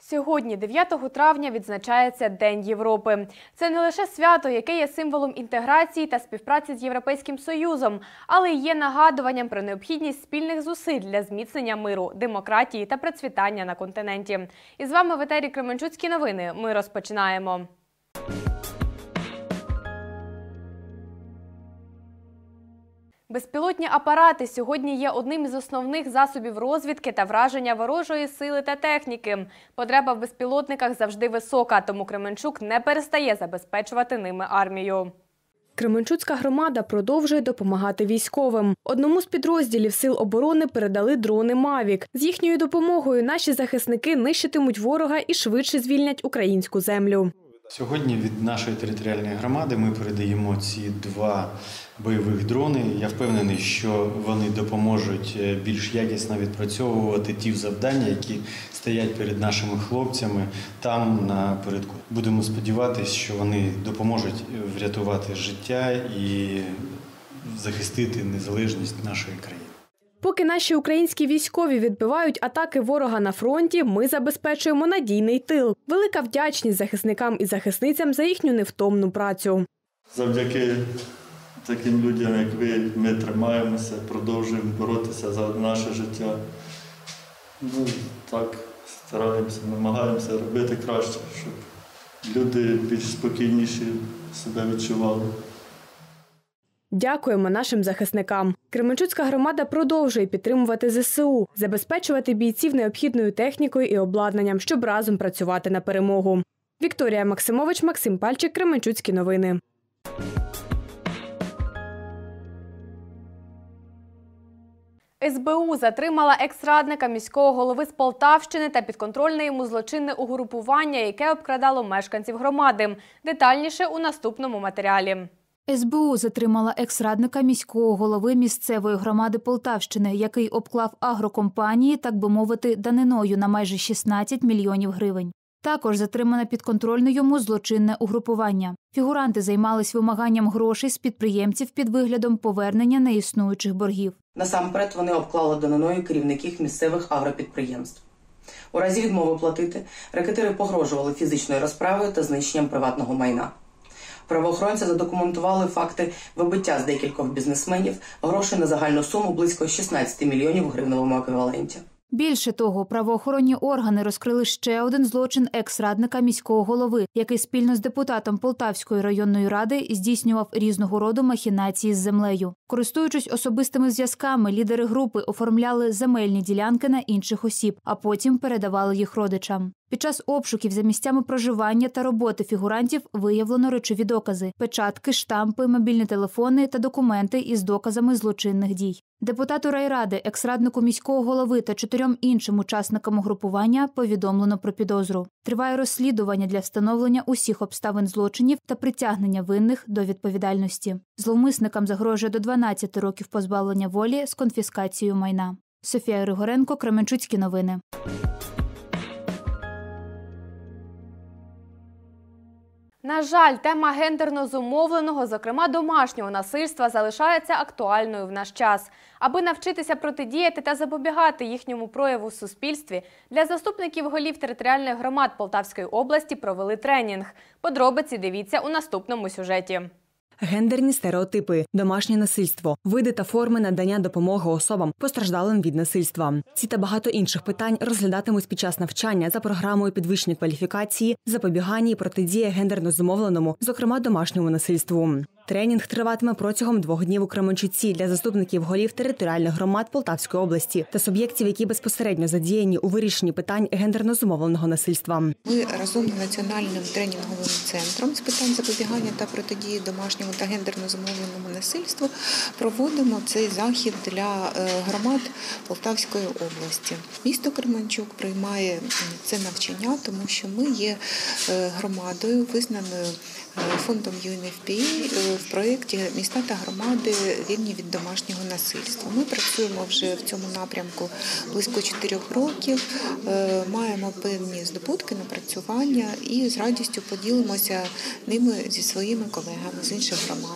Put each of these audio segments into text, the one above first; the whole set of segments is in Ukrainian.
Сьогодні, 9 травня, відзначається День Європи. Це не лише свято, яке є символом інтеграції та співпраці з Європейським Союзом, але й є нагадуванням про необхідність спільних зусиль для зміцнення миру, демократії та процвітання на континенті. І з вами в етері Кременчуцькі новини. Ми розпочинаємо. Безпілотні апарати сьогодні є одним із основних засобів розвідки та враження ворожої сили та техніки. Потреба в безпілотниках завжди висока, тому Кременчук не перестає забезпечувати ними армію. Кременчуцька громада продовжує допомагати військовим. Одному з підрозділів Сил оборони передали дрони «Мавік». З їхньою допомогою наші захисники нищитимуть ворога і швидше звільнять українську землю. Сьогодні від нашої територіальної громади ми передаємо ці 2 бойових дрони. Я впевнений, що вони допоможуть більш якісно відпрацьовувати ті завдання, які стоять перед нашими хлопцями там напередку. Будемо сподіватися, що вони допоможуть врятувати життя і захистити незалежність нашої країни. Поки наші українські військові відбивають атаки ворога на фронті, ми забезпечуємо надійний тил. Велика вдячність захисникам і захисницям за їхню невтомну працю. Завдяки таким людям, як ви, ми тримаємося, продовжуємо боротися за наше життя. Так, стараємося, намагаємося робити краще, щоб люди більш спокійніші себе відчували. Дякуємо нашим захисникам. Кременчуцька громада продовжує підтримувати ЗСУ, забезпечувати бійців необхідною технікою і обладнанням, щоб разом працювати на перемогу. Вікторія Максимович, Максим Пальчик, Кременчуцькі новини. СБУ затримала екс-радника міського голови з Полтавщини та підконтрольне йому злочинне угрупування, яке обкрадало мешканців громади. Детальніше у наступному матеріалі. СБУ затримала екс-радника міського голови місцевої громади Полтавщини, який обклав агрокомпанії, так би мовити, даниною на майже 16 мільйонів гривень. Також затримане підконтрольне йому злочинне угрупування. Фігуранти займались вимаганням грошей з підприємців під виглядом повернення неіснуючих боргів. Насамперед вони обклали даниною керівників місцевих агропідприємств. У разі відмови платити рекетири погрожували фізичною розправою та знищенням приватного майна. Правоохоронці задокументували факти вибиття з декількох бізнесменів грошей на загальну суму близько 16 мільйонів у гривневому еквіваленті. Більше того, правоохоронні органи розкрили ще один злочин екс-радника міського голови, який спільно з депутатом Полтавської районної ради здійснював різного роду махінації з землею. Користуючись особистими зв'язками, лідери групи оформляли земельні ділянки на інших осіб, а потім передавали їх родичам. Під час обшуків за місцями проживання та роботи фігурантів виявлено речові докази – печатки, штампи, мобільні телефони та документи із доказами злочинних дій. Депутату райради, екс-раднику міського голови та 4 іншим учасникам угрупування повідомлено про підозру. Триває розслідування для встановлення усіх обставин злочинів та притягнення винних до відповідальності. Зловмисникам загрожує до 12 років позбавлення волі з конфіскацією майна. Софія Григоренко, Кременчуцькі новини. На жаль, тема гендерно зумовленого, зокрема домашнього насильства, залишається актуальною в наш час. Аби навчитися протидіяти та запобігати їхньому прояву в суспільстві, для заступників голів територіальних громад Полтавської області провели тренінг. Подробиці дивіться у наступному сюжеті. Гендерні стереотипи, домашнє насильство, види та форми надання допомоги особам, постраждалим від насильства. Ці та багато інших питань розглядатимуть під час навчання за програмою підвищення кваліфікації, запобігання і протидія гендерно зумовленому, зокрема домашньому насильству. Тренінг триватиме протягом 2 днів у Кременчуці для заступників голів територіальних громад Полтавської області та суб'єктів, які безпосередньо задіяні у вирішенні питань гендерно зумовленого насильства. Ми разом з Національним тренінговим центром з питань запобігання та протидії домашньому та гендерно зумовленому насильству проводимо цей захід для громад Полтавської області. Місто Кременчук приймає це навчання, тому що ми є громадою, визнаною фондом UNFPA в проєкті «Міста та громади вільні від домашнього насильства». Ми працюємо вже в цьому напрямку близько 4 років, маємо певні здобутки, напрацювання і з радістю поділимося ними зі своїми колегами з інших громад.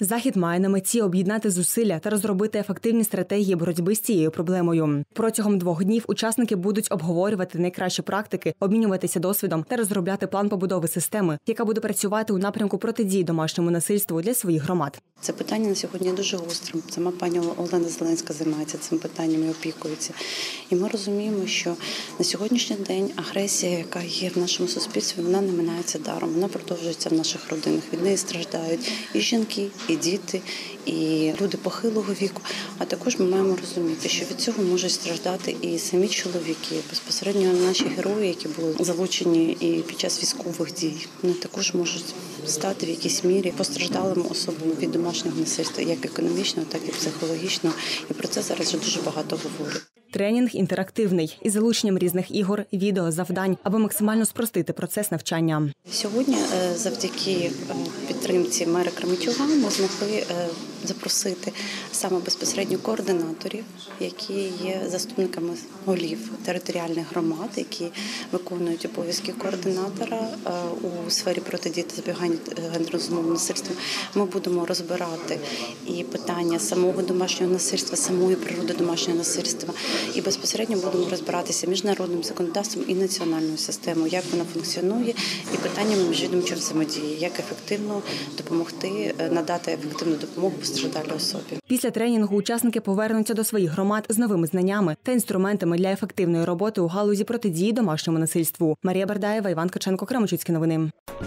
Захід має на меті об'єднати зусилля та розробити ефективні стратегії боротьби з цією проблемою. Протягом 2 днів учасники будуть обговорювати найкращі практики, обмінюватися досвідом та розробляти план побудови системи, яка буде працювати у напрямку протидії домашньому насильству для своїх громад. Це питання на сьогодні дуже гостре. Сама пані Олена Зеленська займається цим питанням і опікується. І ми розуміємо, що на сьогоднішній день агресія, яка є в нашому суспільстві, вона не минається даром. Вона продовжується в наших родинах. Від неї страждають і жінки, і діти, і люди похилого віку. А також ми маємо розуміти, що від цього можуть страждати і самі чоловіки. Безпосередньо наші герої, які були залучені і під час військових дій, вони також можуть стати в якійсь мірі постраждалими особами від домашнього насильства, як економічного, так і психологічного. І про це зараз вже дуже багато говорять. Тренінг інтерактивний із залученням різних ігор, відео, завдань, аби максимально спростити процес навчання. Сьогодні завдяки підтримці мера Кременчуга ми змогли запросити саме безпосередньо координаторів, які є заступниками голів територіальних громад, які виконують обов'язки координатора у сфері протидії та запобігання гендерно-зумовному насильству. Ми будемо розбирати і питання самого домашнього насильства, самої природи домашнього насильства, і безпосередньо будемо розбиратися міжнародним законодавством і національною системою, як вона функціонує, і питаннями міжвідомчої взаємодії, як ефективно допомогти, надати ефективну допомогу постраждалій особі. Після тренінгу учасники повернуться до своїх громад з новими знаннями та інструментами для ефективної роботи у галузі протидії домашньому насильству. Марія Бардаєва, Іван Ткаченко, Кременчуцькі новини.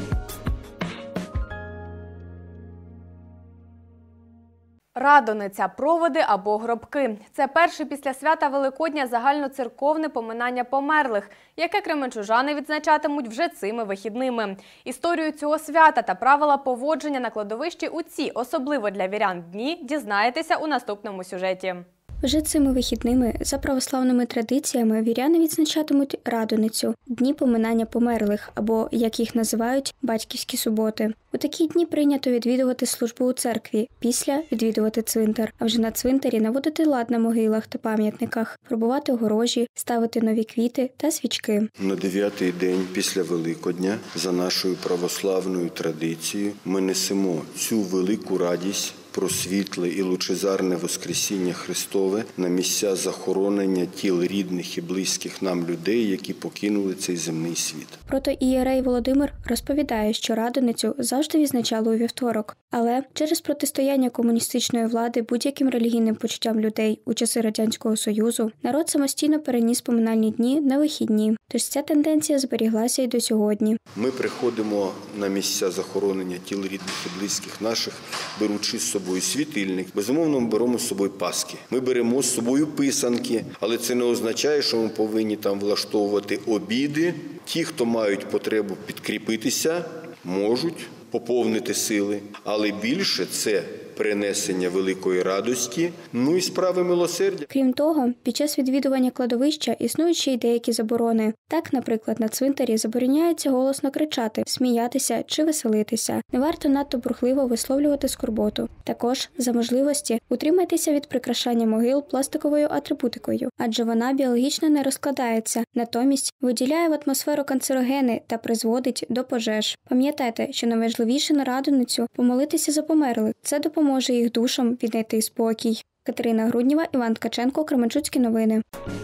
Радониця, проводи або гробки – це перше після свята Великодня загальноцерковне поминання померлих, яке кременчужани відзначатимуть вже цими вихідними. Історію цього свята та правила поводження на кладовищі у ці, особливо для вірян, дні, дізнаєтеся у наступному сюжеті. Вже цими вихідними, за православними традиціями, віряни відзначатимуть Радоницю – дні поминання померлих, або, як їх називають, батьківські суботи. У такі дні прийнято відвідувати службу у церкві, після – відвідувати цвинтар, а вже на цвинтарі наводити лад на могилах та пам'ятниках, фарбувати огорожі, ставити нові квіти та свічки. На 9-й день після Великодня, за нашою православною традицією, ми несемо цю велику радість про світле і лучезарне Воскресіння Христове на місця захоронення тіл рідних і близьких нам людей, які покинули цей земний світ. Протоієрей Володимир розповідає, що Радоницю завжди відзначали у вівторок. Але через протистояння комуністичної влади будь-яким релігійним почуттям людей у часи Радянського Союзу народ самостійно переніс поминальні дні на вихідні. Тож ця тенденція зберіглася і до сьогодні. Ми приходимо на місця захоронення тіл рідних і близьких наших, беручи з собою світильник. Безумовно, ми беремо з собою паски. Ми беремо з собою писанки, але це не означає, що ми повинні там влаштовувати обіди. Ті, хто мають потребу підкріпитися, можуть поповнити сили, але більше це принесення великої радості, і справи милосердя. Крім того, під час відвідування кладовища існують ще й деякі заборони. Так, наприклад, на цвинтарі забороняється голосно кричати, сміятися чи веселитися. Не варто надто бурхливо висловлювати скорботу. Також, за можливості, утримайтеся від прикрашання могил пластиковою атрибутикою, адже вона біологічно не розкладається, натомість виділяє в атмосферу канцерогени та призводить до пожеж. Пам'ятайте, що найважливіше на Радоницю – помолитися за померлих. Це допоможе їх душам віднайти спокій. Катерина Груднєва, Іван Ткаченко, Кременчуцькі новини.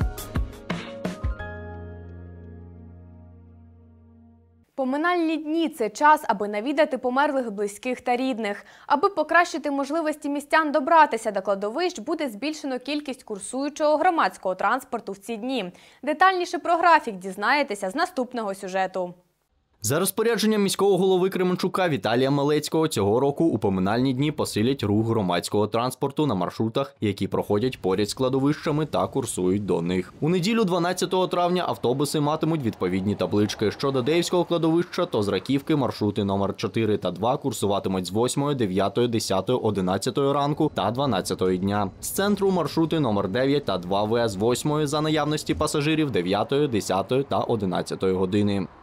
Поминальні дні – це час, аби навідати померлих близьких та рідних. Аби покращити можливості містян добратися до кладовищ, буде збільшено кількість курсуючого громадського транспорту в ці дні. Детальніше про графік дізнаєтеся з наступного сюжету. За розпорядженням міського голови Кременчука Віталія Малецького цього року у поминальні дні посилять рух громадського транспорту на маршрутах, які проходять поряд з кладовищами та курсують до них. У неділю 12 травня автобуси матимуть відповідні таблички. Щодо Деївського кладовища, то з Раківки маршрути номер 4 та 2 курсуватимуть з 8, 9, 10, 11 ранку та 12 дня. З центру маршрути номер 9 та 2В з 8 за наявності пасажирів 9, 10 та 11 години.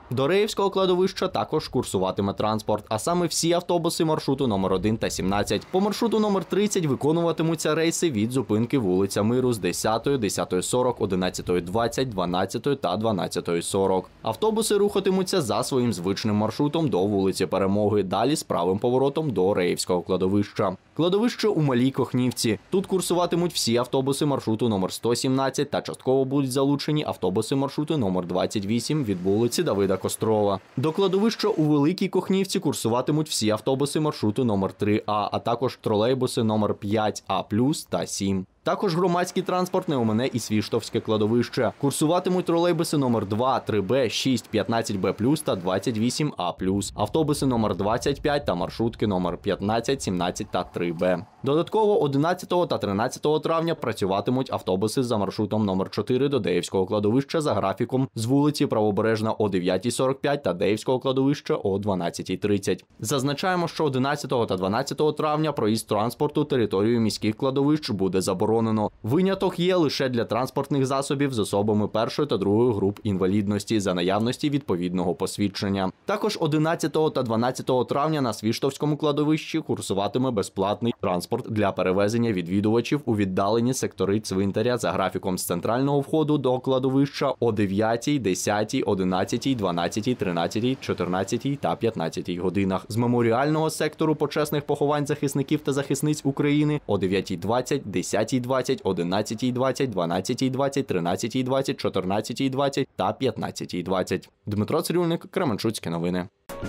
До Реївського кладовища також курсуватиме транспорт, а саме всі автобуси маршруту номер 1 та 17. По маршруту номер 30 виконуватимуться рейси від зупинки вулиця Миру з 10, 10:40, 11:20, 12 та 12:40. Автобуси рухатимуться за своїм звичним маршрутом до вулиці Перемоги, далі з правим поворотом до Реївського кладовища. Кладовище у Малій Кохнівці. Тут курсуватимуть всі автобуси маршруту номер 117 та частково будуть залучені автобуси маршруту номер 28 від вулиці Давида Кострова. До кладовища у Великій Кохнівці курсуватимуть всі автобуси маршруту номер 3А, а також тролейбуси номер 5А+, та 7. Також громадський транспорт не омине і Свіштовське кладовище. Курсуватимуть тролейбуси номер 2, 3Б, 6, 15Б+, та 28А+, автобуси номер 25 та маршрутки номер 15, 17 та 3Б. Додатково 11 та 13 травня працюватимуть автобуси за маршрутом номер 4 до Деївського кладовища за графіком з вулиці Правобережна о 9:45 та Деївського кладовища о 12:30. Зазначаємо, що 11 та 12 травня проїзд транспорту територією міських кладовищ буде заборонено. Виняток є лише для транспортних засобів з особами першої та другої груп інвалідності за наявності відповідного посвідчення. Також 11 та 12 травня на Свіштовському кладовищі курсуватиме безплатний транспорт для перевезення відвідувачів у віддалені сектори цвинтаря за графіком з центрального входу до кладовища о 9, 10, 11, 12, 13, 14 та 15 годинах. З меморіального сектору почесних поховань захисників та захисниць України о 9:20, 10:20, 11:20, 12:20, 13:20, 14:20 та 15:20. Дмитро Цирюльник, Кременчуцькі новини.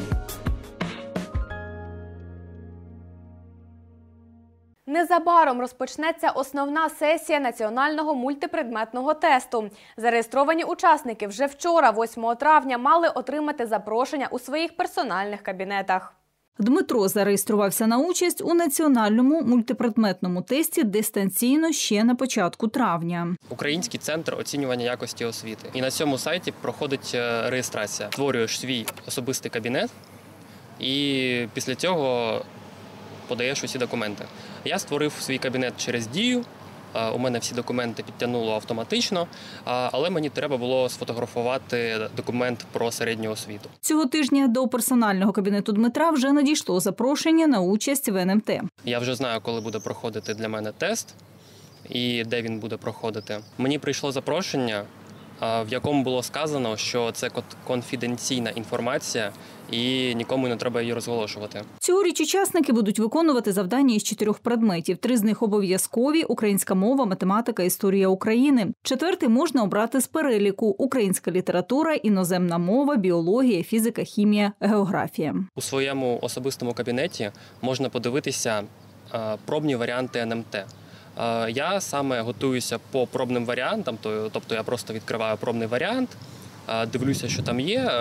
Незабаром розпочнеться основна сесія національного мультипредметного тесту. Зареєстровані учасники вже вчора, 8 травня, мали отримати запрошення у своїх персональних кабінетах. Дмитро зареєструвався на участь у національному мультипредметному тесті дистанційно ще на початку травня. Український центр оцінювання якості освіти. І на цьому сайті проходить реєстрація. Створюєш свій особистий кабінет і після цього подаєш усі документи. Я створив свій кабінет через Дію, у мене всі документи підтягнуло автоматично, але мені треба було сфотографувати документ про середню освіту. Цього тижня до персонального кабінету Дмитра вже надійшло запрошення на участь в НМТ. Я вже знаю, коли буде проходити для мене тест і де він буде проходити. Мені прийшло запрошення, в якому було сказано, що це конфіденційна інформація і нікому не треба її розголошувати. Цьогоріч учасники будуть виконувати завдання із 4 предметів. 3 з них обов'язкові – українська мова, математика, історія України. 4 можна обрати з переліку – українська література, іноземна мова, біологія, фізика, хімія, географія. У своєму особистому кабінеті можна подивитися пробні варіанти НМТ. Я саме готуюся по пробним варіантам, тобто я просто відкриваю пробний варіант, дивлюся, що там є,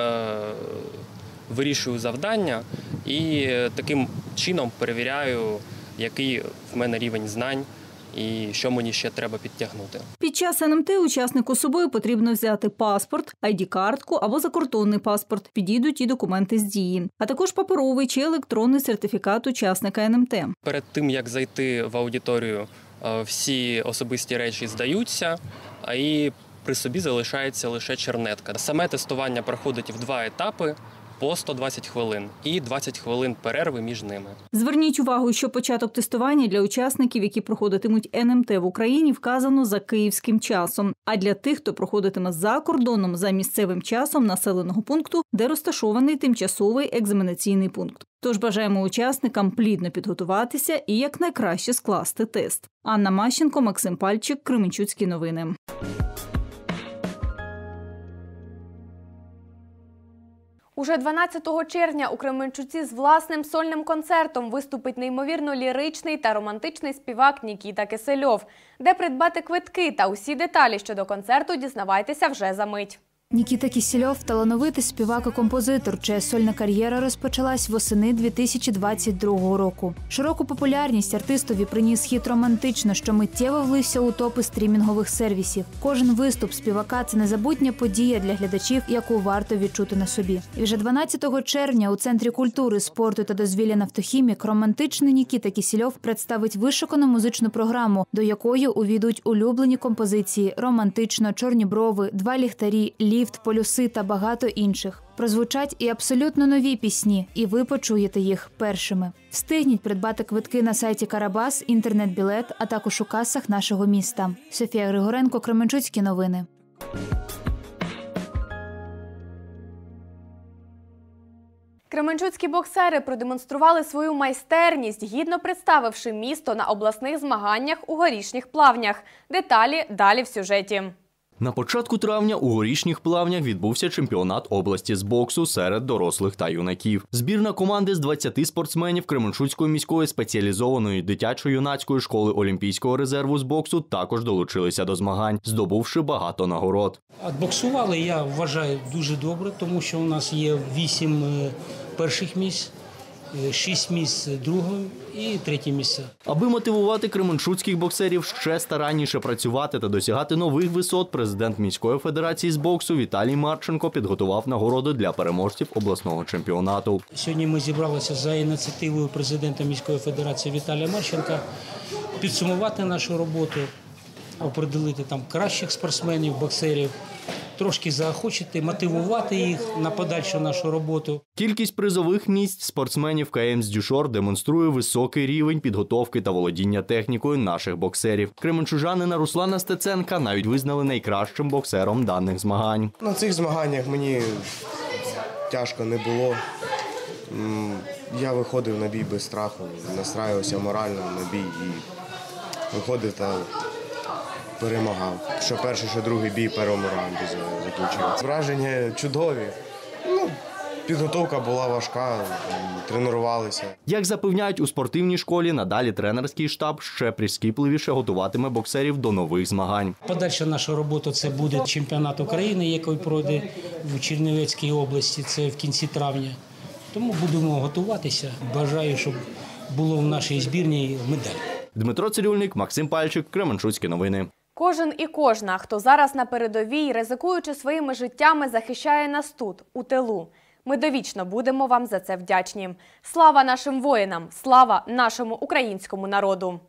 вирішую завдання і таким чином перевіряю, який в мене рівень знань і що мені ще треба підтягнути. Під час НМТ учаснику з собою потрібно взяти паспорт, ID-картку або закордонний паспорт. Підійдуть і документи з Дії, а також паперовий чи електронний сертифікат учасника НМТ. Перед тим, як зайти в аудиторію, всі особисті речі здаються, а і при собі залишається лише чернетка. Саме тестування проходить в 2 етапи по 120 хвилин і 20 хвилин перерви між ними. Зверніть увагу, що початок тестування для учасників, які проходитимуть НМТ в Україні, вказано за київським часом. А для тих, хто проходитиме за кордоном, за місцевим часом населеного пункту, де розташований тимчасовий екзаменаційний пункт. Тож бажаємо учасникам плідно підготуватися і якнайкраще скласти тест. Анна Мащенко, Максим Пальчик, Кременчуцькі новини. Уже 12 червня у Кременчуці з власним сольним концертом виступить неймовірно ліричний та романтичний співак Нікіта Кисельов. Де придбати квитки та усі деталі щодо концерту дізнавайтеся вже за мить. Нікіта Кисельов – талановитий співак і композитор, чия сольна кар'єра розпочалась восени 2022 року. Широку популярність артистові приніс хіт «Романтично», що миттєво влився у топи стрімінгових сервісів. Кожен виступ співака – це незабутня подія для глядачів, яку варто відчути на собі. І вже 12 червня у Центрі культури, спорту та дозвілля «Нафтохімік» романтичний Нікіта Кисельов представить вишукану музичну програму, до якої увійдуть улюблені композиції «Романтично», «Чорні брови», «Два ліхтарі», ліфт, полюси та багато інших. Прозвучать і абсолютно нові пісні, і ви почуєте їх першими. Встигніть придбати квитки на сайті Карабас, інтернет-білет, а також у касах нашого міста. Софія Григоренко, Кременчуцькі новини. Кременчуцькі боксери продемонстрували свою майстерність, гідно представивши місто на обласних змаганнях у Горішніх Плавнях. Деталі далі в сюжеті. На початку травня у Горішніх Плавнях відбувся чемпіонат області з боксу серед дорослих та юнаків. Збірна команди з 20 спортсменів Кременчуцької міської спеціалізованої дитячо-юнацької школи Олімпійського резерву з боксу також долучилися до змагань, здобувши багато нагород. Боксували, я вважаю, дуже добре, тому що у нас є 8 перших місць, 6 місць другого і 3 місця. Аби мотивувати кременчуцьких боксерів ще старанніше працювати та досягати нових висот, президент міської федерації з боксу Віталій Марченко підготував нагороди для переможців обласного чемпіонату. Сьогодні ми зібралися за ініціативою президента міської федерації Віталія Марченка підсумувати нашу роботу, определити там кращих спортсменів, боксерів, трошки заохочити, мотивувати їх на подальшу нашу роботу. Кількість призових місць спортсменів КМ «Дюшор» демонструє високий рівень підготовки та володіння технікою наших боксерів. Кременчужанина Руслана Стеценка навіть визнали найкращим боксером даних змагань. На цих змаганнях мені тяжко не було. Я виходив на бій без страху, настраювався морально на бій і виходив та перемагав. Що перший, що другий бій першому раунді закінчив. Враження чудові. Підготовка була важка, тренувалися. Як запевняють у спортивній школі, надалі тренерський штаб ще прискіпливіше готуватиме боксерів до нових змагань. Подальша наша робота – це буде чемпіонат України, який пройде в Чернівецькій області, це в кінці травня. Тому будемо готуватися. Бажаю, щоб було в нашій збірній медаль. Дмитро Цирюльник, Максим Пальчик, Кременчуцькі новини. Кожен і кожна, хто зараз на передовій, ризикуючи своїми життями, захищає нас тут, у тилу. Ми довічно будемо вам за це вдячні. Слава нашим воїнам! Слава нашому українському народу!